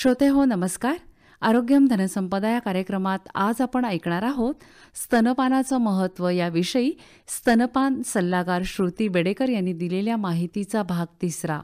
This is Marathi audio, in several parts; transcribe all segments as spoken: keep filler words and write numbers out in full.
श्रोते हो नमस्कार. आरोग्यम धनसंपदा या कार्यक्रमात आज आपण ऐकणार आहोत स्तनपानाचं महत्त्व याविषयी स्तनपान सल्लागार श्रुती बेडेकर यांनी दिलेल्या माहितीचा भाग तिसरा.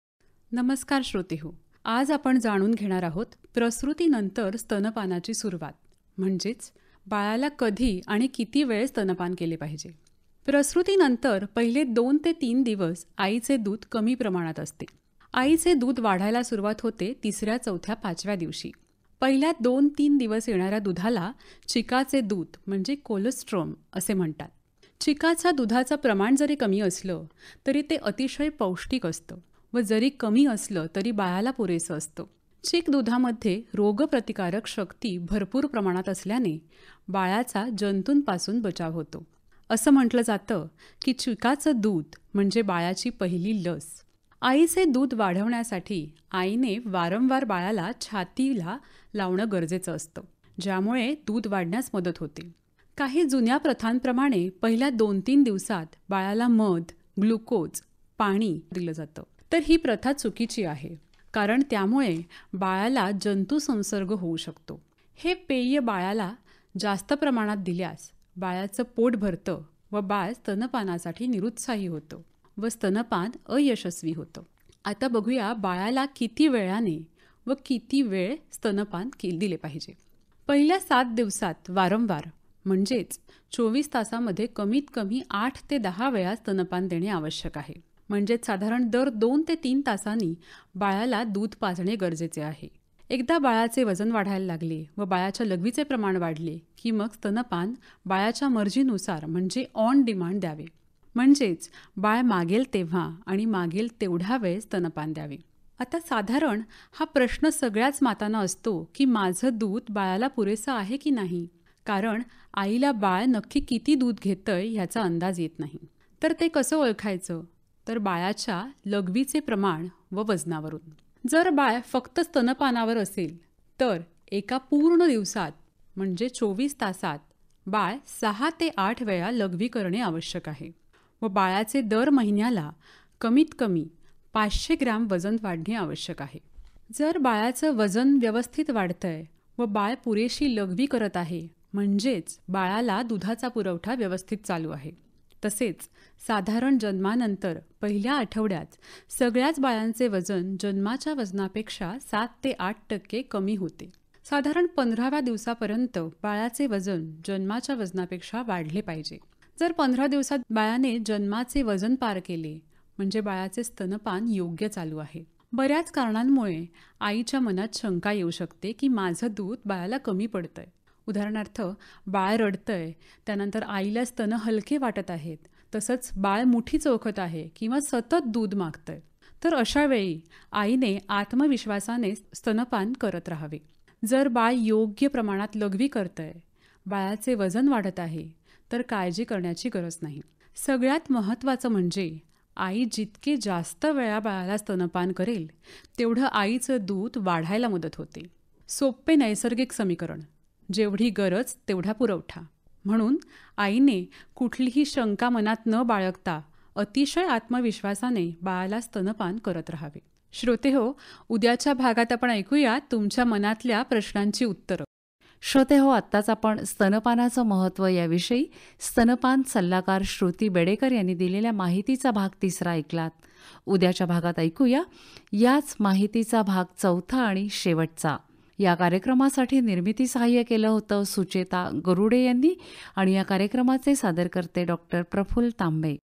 नमस्कार श्रोते हो. आज आपण जाणून घेणार आहोत प्रसूतीनंतर स्तनपानाची सुरुवात, म्हणजेच बाळाला कधी आणि किती वेळ स्तनपान केले पाहिजे. प्रसूतीनंतर पहिले दोन ते तीन दिवस आईचे दूध कमी प्रमाणात असते. आईचे दूध वाढायला सुरुवात होते तिसऱ्या चौथ्या पाचव्या दिवशी. पहिल्या दोन तीन दिवस येणाऱ्या दुधाला चिकाचे दूध म्हणजे कोलेस्ट्रॉम असे म्हणतात. चिकाच्या दुधाचं प्रमाण जरी कमी असलं तरी ते अतिशय पौष्टिक असतं व जरी कमी असलं तरी बाळाला पुरेसं असतं. चिक दुधामध्ये रोगप्रतिकारक शक्ती भरपूर प्रमाणात असल्याने बाळाचा जंतूंपासून बचाव होतो. असं म्हटलं जातं की चिकाचं दूध म्हणजे बाळाची पहिली लस. आईचे दूध वाढवण्यासाठी आईने वारंवार बाळाला छातीला लावणं गरजेचं असतं, ज्यामुळे दूध वाढण्यास मदत होते. काही जुन्या प्रथांप्रमाणे पहिल्या दोन तीन दिवसात बाळाला मध, ग्लुकोज, पाणी दिलं जातं. तर ही प्रथा चुकीची आहे, कारण त्यामुळे बाळाला जंतू संसर्ग होऊ शकतो. हे पेय बाळाला जास्त प्रमाणात दिल्यास बाळाचं पोट भरतं व बाळ स्तनपानासाठी निरुत्साही होतं व स्तनपान अयशस्वी होतं. आता बघूया बाळाला किती वेळाने व किती वेळ स्तनपान के दिले पाहिजे. पहिल्या सात दिवसात वारंवार म्हणजेच चोवीस तासामध्ये कमीत कमी आठ ते दहा वेळा स्तनपान देणे आवश्यक आहे. म्हणजेच साधारण दर दोन ते तीन तासांनी बाळाला दूध पाजणे गरजेचे आहे. एकदा बाळाचे वजन वाढायला लागले व बाळाच्या लघवीचे प्रमाण वाढले की मग स्तनपान बाळाच्या मर्जीनुसार म्हणजे ऑन डिमांड द्यावे. म्हणजेच बाळ मागेल तेव्हा आणि मागेल तेवढा वेळ स्तनपान द्यावे. आता साधारण हा प्रश्न सगळ्याच मातांना असतो की माझं दूध बाळाला पुरेसं आहे की नाही, कारण आईला बाळ नक्की किती दूध घेतंय ह्याचा अंदाज येत नाही. तर ते कसं ओळखायचं? तर बाळाच्या लघवीचे प्रमाण व वजनावरून. जर बाळ फक्त स्तनपानावर असेल तर एका पूर्ण दिवसात म्हणजे चोवीस तासात बाळ सहा ते आठ वेळा लघवी करणे आवश्यक आहे व बाळाचे दर महिन्याला कमीत कमी पाचशे ग्रॅम वजन वाढणे आवश्यक आहे. जर बाळाचं वजन व्यवस्थित वाढतंय व बाळ पुरेशी लघवी करत आहे म्हणजेच बाळाला दुधाचा पुरवठा व्यवस्थित चालू आहे. तसेच साधारण जन्मानंतर पहिल्या आठवड्यात सगळ्याच बाळांचे वजन जन्माच्या वजनापेक्षा सात ते आठ टक्के कमी होते. साधारण पंधराव्या दिवसापर्यंत बाळाचे वजन जन्माच्या वजनापेक्षा वाढले पाहिजे. जर पंधरा दिवसात बाळाने जन्माचे वजन पार केले म्हणजे बाळाचे स्तनपान योग्य चालू आहे. बऱ्याच कारणांमुळे आईच्या मनात शंका येऊ शकते की माझं दूध बाळाला कमी पडतंय. उदाहरणार्थ बाळ रडतंय, त्यानंतर आईला स्तन हलके वाटत आहेत, तसंच बाळ मुठी चोखत आहे किंवा सतत दूध मागतंय. तर अशा वेळी आईने आत्मविश्वासाने स्तनपान करत राहावे. जर बाळ योग्य प्रमाणात लघवी करतंय, बाळाचे वजन वाढत आहे तर काळजी करण्याची गरज नाही. सगळ्यात महत्त्वाचं म्हणजे आई जितके जास्त वेळा बाळाला स्तनपान करेल तेवढं आईचं दूध वाढायला मदत होते. सोपे नैसर्गिक समीकरण, जेवढी गरज तेवढा पुरवठा. म्हणून आईने कुठलीही शंका मनात न बाळगता अतिशय आत्मविश्वासाने बाळाला स्तनपान करत राहावे. श्रोते हो, उद्याच्या भागात आपण ऐकूया तुमच्या मनातल्या प्रश्नांची उत्तरं. श्रोते हो, आत्ताच आपण स्तनपानाचं महत्त्व याविषयी स्तनपान सल्लागार श्रुती बेडेकर यांनी दिलेल्या माहितीचा भाग तिसरा ऐकलात. उद्याच्या भागात ऐकूया याच माहितीचा भाग चौथा आणि शेवटचा. या कार्यक्रमासाठी निर्मिती सहाय्य केलं होतं सुचेता गरुडे यांनी आणि या कार्यक्रमाचे सादरकर्ते डॉक्टर प्रफुल्ल तांबे.